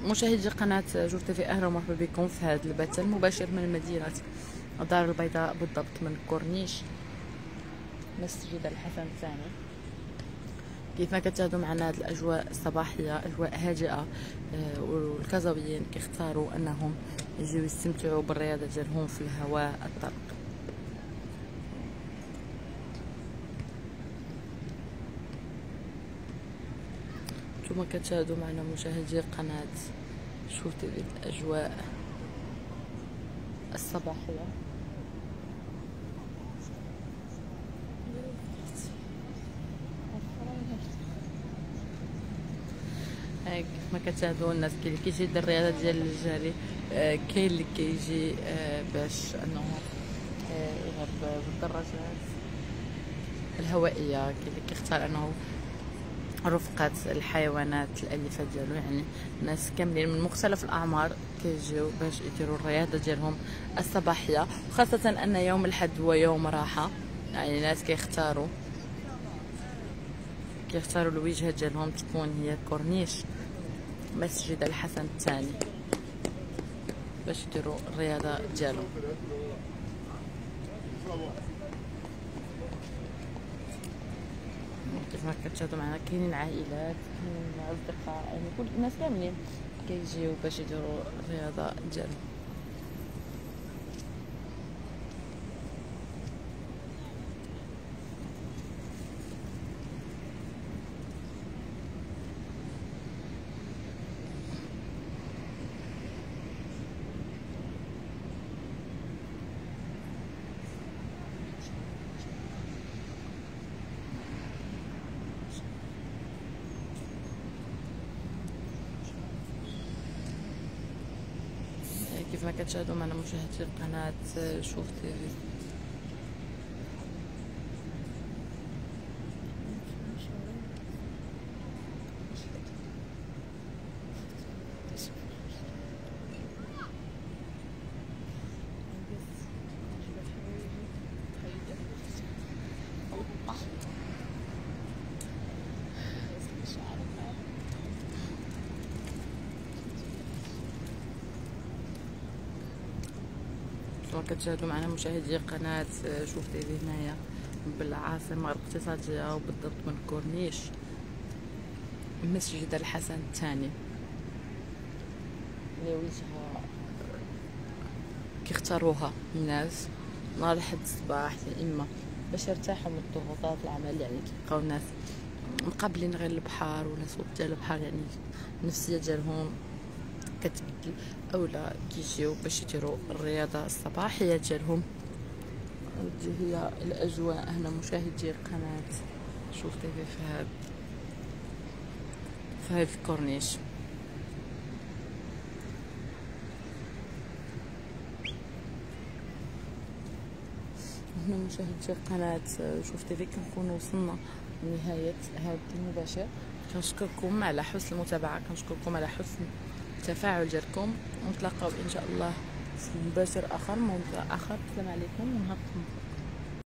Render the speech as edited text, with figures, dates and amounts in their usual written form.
مشاهدي قناة جور تيفي، أهلا ومرحبا بكم في هذا البث المباشر من مدينة الدار البيضاء، بالضبط من كورنيش مسجد الحسن الثاني. كيف ما كتشاهدوا معنا هذه الأجواء الصباحية، أجواء هادئة، والكازاويين كيختاروا أنهم يجيو يستمتعوا بالرياضة ديالهم في الهواء الطلق. نتوما كتشاهدوا معنا مشاهدي قناة جور تيفي الأجواء الصباحية. كيف ما كتشاهدوا الناس كاين اللي كيجي يدير الرياضة ديال الجري، كاين اللي كيجي باش انه يلعب بالدراجات الهوائية، كاين اللي كيختار انه رفقة الحيوانات الأليفة ديالو. يعني ناس كاملين من مختلف الأعمار كيجيو باش يديروا الرياضة ديالهم الصباحية، خاصة أن يوم الأحد هو يوم راحة. يعني ناس كيختاروا الوجهة ديالهم تكون هي كورنيش مسجد الحسن الثاني باش يديروا الرياضة ديالهم. كيف ما كتشاهدوا معنا كاينين عائلات، كاينين اصدقاء، يعني كل الناس كاملين كيجيو باش يديروا الرياضه ديالهم. كيف ما كتشاهدوا معنا مشاهدي قناة شوف تيفي. كتشاهدوا معنا مشاهدي قناة شوف تيفي هنايا بالعاصمة الاقتصادية، وبالضبط من كورنيش مسجد الحسن الثاني، اللي وجهة كيختاروها الناس نهار الحد الصباح، يا اما باش يرتاحوا من ضغوطات العمل. يعني كيبقاو الناس مقابلين غير البحر ولا صوت ديال البحر، يعني النفسية ديالهم كتبدل، اولا كيجيو باش يديروا الرياضه الصباحيه ديالهم. هذه هي الاجواء هنا مشاهدي قناه شوف تيفي في هذا الكورنيش. هنا مشاهدي قناه شوف تيفي كنكونوا وصلنا لنهايه هذا المباشر. كنشكركم على حسن المتابعه، كنشكركم على حسن التفاعل ديالكم، ونتلاقاو ان شاء الله في مباشر اخر، موضوع اخر. السلام عليكم ونهاركم